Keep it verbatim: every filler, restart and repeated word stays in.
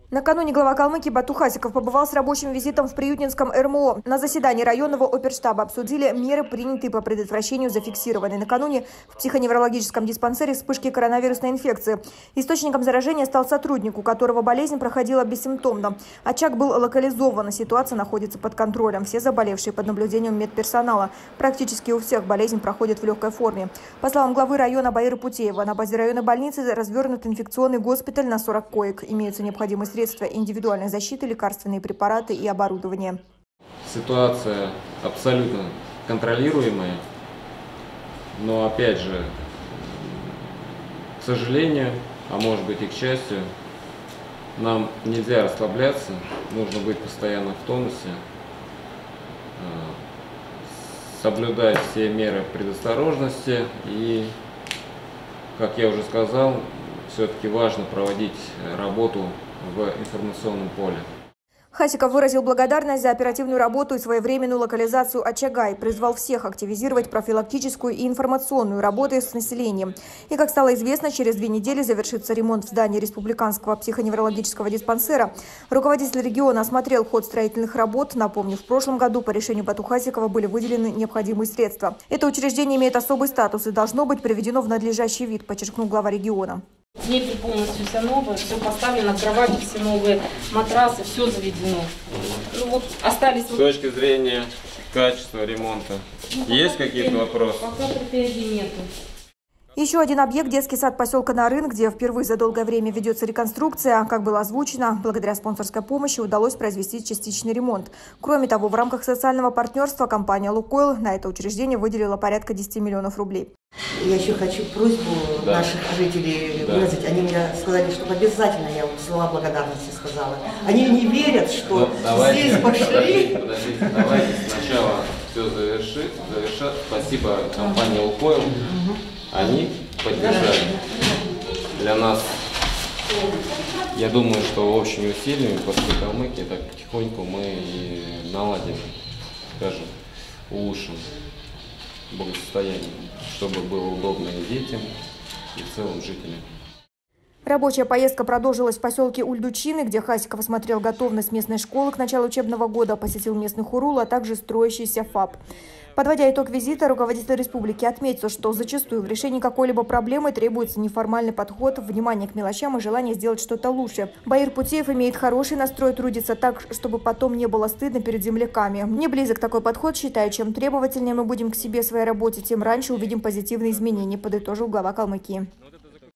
Накануне глава Калмыкии Бату Хасиков побывал с рабочим визитом в Приютненском эр эм о. На заседании районного оперштаба обсудили меры, принятые по предотвращению зафиксированной накануне в психоневрологическом диспансере вспышки коронавирусной инфекции. Источником заражения стал сотрудник, у которого болезнь проходила бессимптомно. Очаг был локализован, ситуация находится под контролем. Все заболевшие под наблюдением медперсонала. Практически у всех болезнь проходит в легкой форме. По словам главы района Баиры Путеева, на базе районной больницы развернут инфекционный госпиталь на сорок коек. Имеются необходимые средства. Средства индивидуальной защиты, лекарственные препараты и оборудование. Ситуация абсолютно контролируемая, но опять же, к сожалению, а может быть и к счастью, нам нельзя расслабляться, нужно быть постоянно в тонусе, соблюдать все меры предосторожности и, как я уже сказал, все-таки важно проводить работу в информационном поле. Хасиков выразил благодарность за оперативную работу и своевременную локализацию очага и призвал всех активизировать профилактическую и информационную работу с населением. И, как стало известно, через две недели завершится ремонт в здании Республиканского психоневрологического диспансера. Руководитель региона осмотрел ход строительных работ. Напомню, в прошлом году по решению Бату Хасикова были выделены необходимые средства. Это учреждение имеет особый статус и должно быть приведено в надлежащий вид, подчеркнул глава региона. Мебель полностью вся новая, все поставлено, кровати все новые, матрасы, все заведено. Ну вот остались. С точки зрения качества ремонта, ну, есть какие-то вопросы? Пока претензий нету. Еще один объект – детский сад поселка Нарын, где впервые за долгое время ведется реконструкция. Как было озвучено, благодаря спонсорской помощи удалось произвести частичный ремонт. Кроме того, в рамках социального партнерства компания «Лукойл» на это учреждение выделила порядка десяти миллионов рублей. Я еще хочу просьбу да. наших жителей да. выразить. Они мне сказали, чтобы обязательно я слова благодарности сказала. Они не верят, что ну, давайте, здесь пошли. Подождите, подождите, давайте сначала все завершит, завершат. Спасибо компании «Лукойл». Угу. Они поддержали. Для нас, я думаю, что общими усилиями после Калмыкии так потихоньку мы и наладим, скажем, улучшим благосостояние, чтобы было удобно и детям, и в целом жителям. Рабочая поездка продолжилась в поселке Ульдучины, где Хасиков осмотрел готовность местной школы к началу учебного года, посетил местный хурул, а также строящийся ФАП. Подводя итог визита, руководитель республики отметил, что зачастую в решении какой-либо проблемы требуется неформальный подход, внимание к мелочам и желание сделать что-то лучше. Баир Путеев имеет хороший настрой трудиться так, чтобы потом не было стыдно перед земляками. Мне близок такой подход, считаю, чем требовательнее мы будем к себе в своей работе, тем раньше увидим позитивные изменения, подытожил глава Калмыкии.